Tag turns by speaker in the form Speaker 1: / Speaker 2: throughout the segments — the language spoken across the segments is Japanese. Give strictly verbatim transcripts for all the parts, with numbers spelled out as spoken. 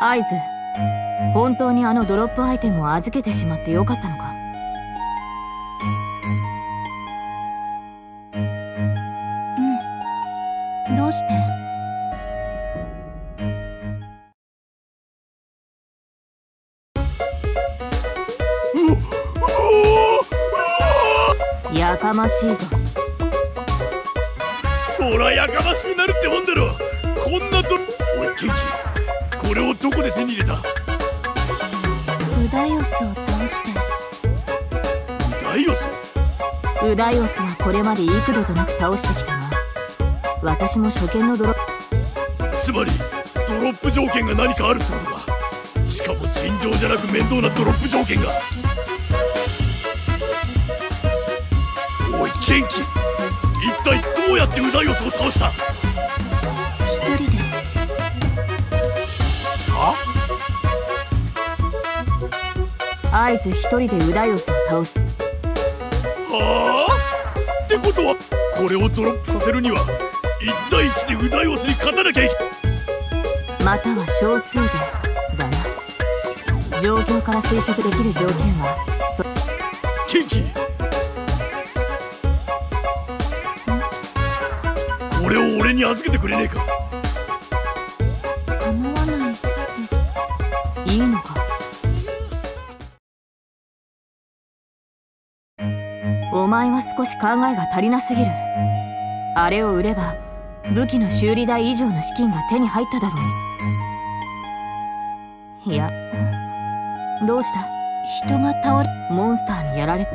Speaker 1: アイズ、本当にあのドロップアイテムを預けてしまってよかったのか？
Speaker 2: うん。どうして？
Speaker 1: やかましいぞ。
Speaker 3: そらやかましくなるってもんだろ。こんなドロおいケンキ、これをどこで手に入れた？
Speaker 2: ウダイオスを倒して。
Speaker 3: ウダイオス？
Speaker 1: ウダイオスはこれまで幾度となく倒してきたが、私も初見のドロッ
Speaker 3: プつまりドロップ条件が何かあるってことか。しかも尋常じゃなく面倒なドロップ条件が。おいケンキ、一体どうやってウダイオスを倒した？
Speaker 2: 一人で。
Speaker 3: は？
Speaker 1: アイズ一人でウダイオスを倒し。
Speaker 3: はあ？ってことはこれをドロップさせるにはいち対いちでウダイオスに勝たなきゃいけ
Speaker 1: または少数でだな。状況から推測できる条件はそ
Speaker 3: ケンキ、これを俺に預けてくれねえか？
Speaker 2: 構わないです。
Speaker 1: いいのか？お前は少し考えが足りなすぎる。あれを売れば武器の修理代以上の資金が手に入っただろうに。いや、どうした？
Speaker 2: 人が倒れ。
Speaker 1: モンスターにやられ。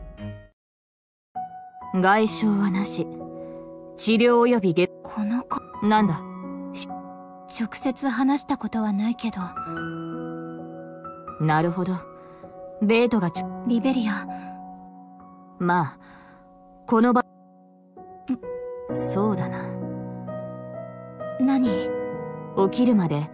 Speaker 1: 外傷はなし。治療及びゲ。
Speaker 2: この子。
Speaker 1: なんだ？
Speaker 2: 直接話したことはないけど。
Speaker 1: なるほど。ベートがちょ。
Speaker 2: リベリア。
Speaker 1: まあこの場。そうだな。
Speaker 2: 何？
Speaker 1: 起きるまで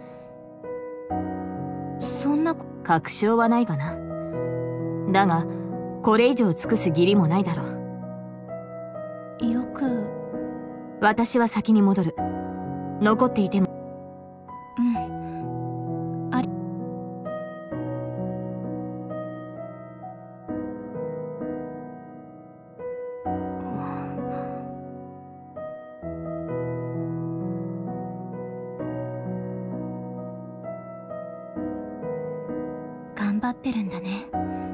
Speaker 2: そんなこ。
Speaker 1: 確証はないがな。だがこれ以上尽くす義理もないだろう。
Speaker 2: よく。
Speaker 1: 私は先に戻る。残っていても。
Speaker 2: うん。あり。頑張ってるんだね。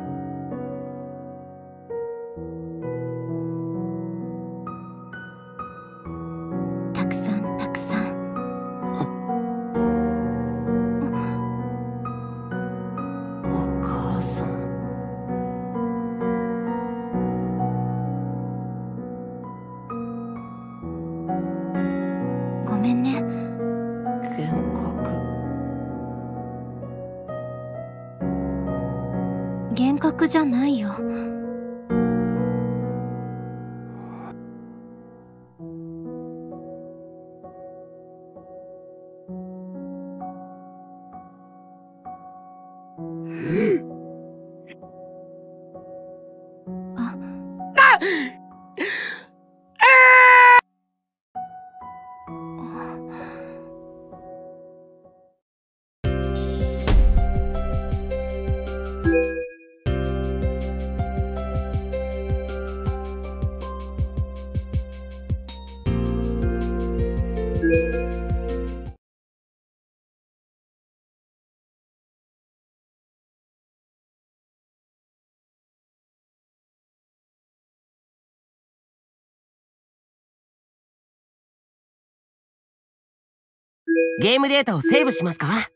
Speaker 2: たくさんたくさん。
Speaker 4: お母さん。
Speaker 2: ごめんね。
Speaker 4: 幻覚。
Speaker 2: 幻覚じゃないよ。あ。
Speaker 4: ゲームデータをセーブしますか？